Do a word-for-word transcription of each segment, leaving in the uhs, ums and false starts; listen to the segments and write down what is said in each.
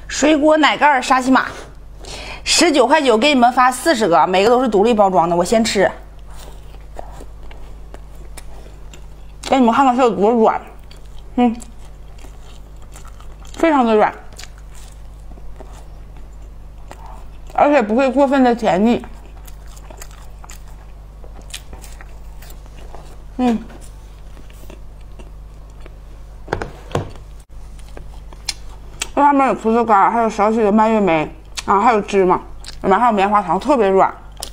水果奶盖沙琪玛，十九块九给你们发四十个，每个都是独立包装的。我先吃，给你们看看它有多软，嗯，非常的软，而且不会过分的甜腻，嗯。 这上面有葡萄干，还有少许的蔓越莓，啊，还有芝麻，里面还有棉花糖，特别软。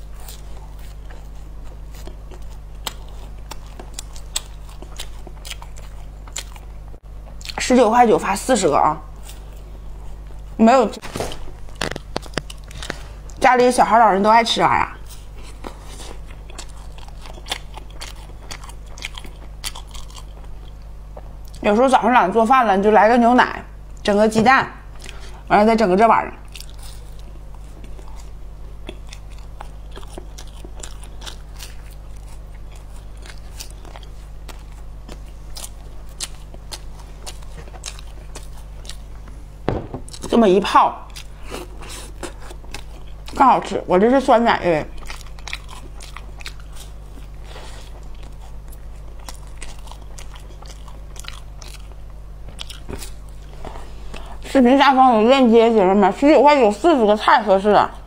十九块九发四十个啊！没有，家里小孩老人都爱吃啥呀？有时候早上懒得做饭了，你就来个牛奶。 整个鸡蛋，完了再整个这玩意儿，这么一泡，更好吃。我这是酸奶味。 视频下方有链接，姐妹们，十九块九四十个太合适了。